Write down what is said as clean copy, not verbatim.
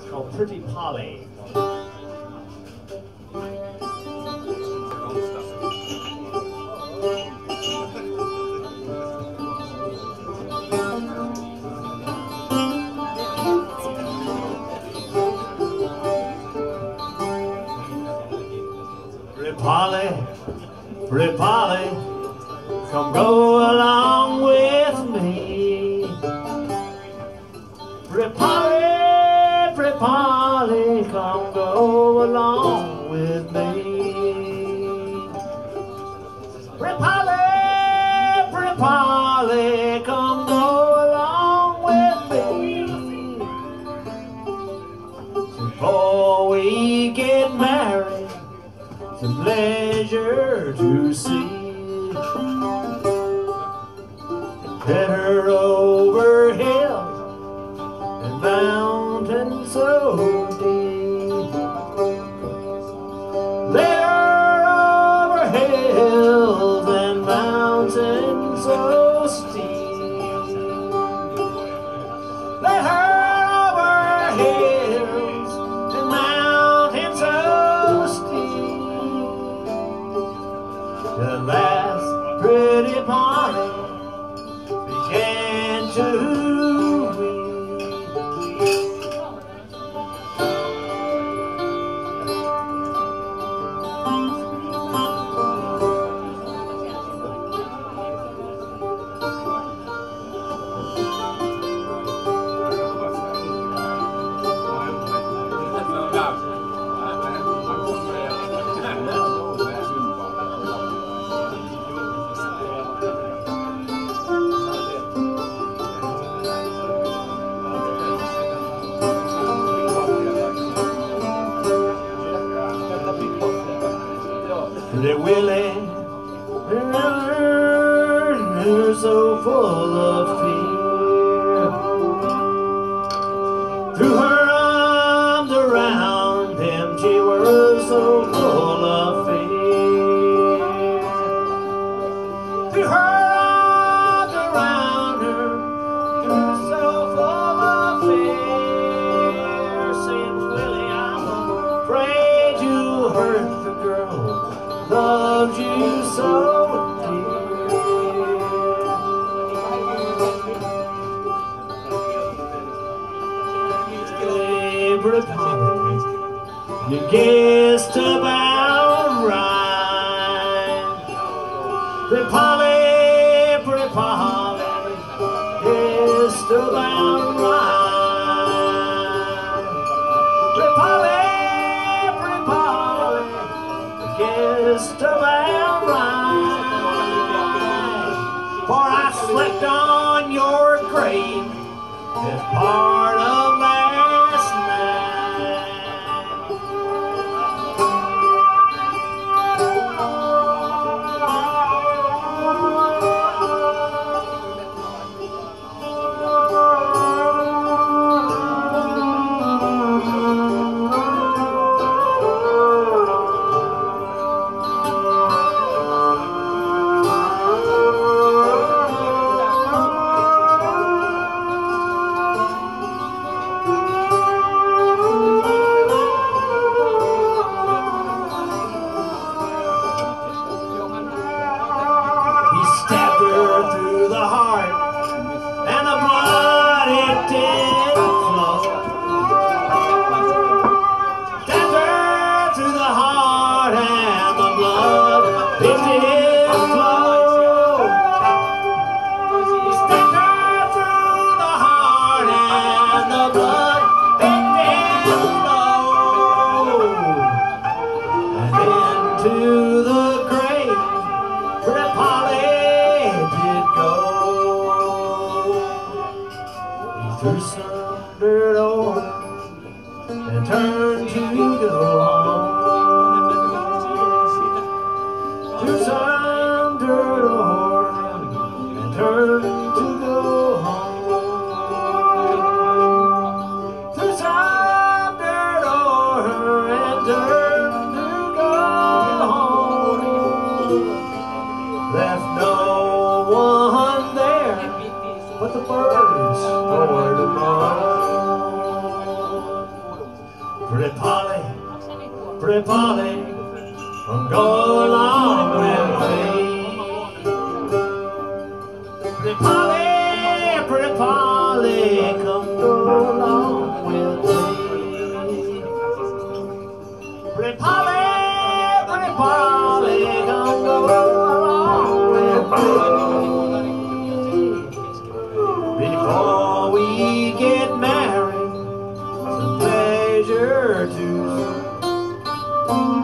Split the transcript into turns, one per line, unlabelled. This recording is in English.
called Pretty Polly. Pretty Polly, come go along with me. Pretty Polly, come go along with me. Pretty Polly, come go along with me. Before we get married, it's a pleasure to see. Head over hills and mountains so deep. Let her over hills and mountains so steep. Let her over hills and mountains so steep. The last Pretty Polly began to Pretty Willie, you're so full of fear. Threw her arms around him, she was so full of fear. Threw her arms around her, she was so full of fear. Saying, Willie, I'm afraid you hurt the girl loved you so dear. Pretty Polly, you guessed about right. Pretty Polly, guessed about right. Pretty Polly, guessed about right. For I slept on your grave as part of last night. Through some dirt over and turn to go home. Through some dirt over and turn to go home. Through some dirt over and turn to go home. Left no one there but the birds for tomorrow. Pretty Polly, pretty Polly, go along with me. Pretty Polly, come go along with me. Pretty Polly, come go along with me. Before we get married, it's a pleasure to see.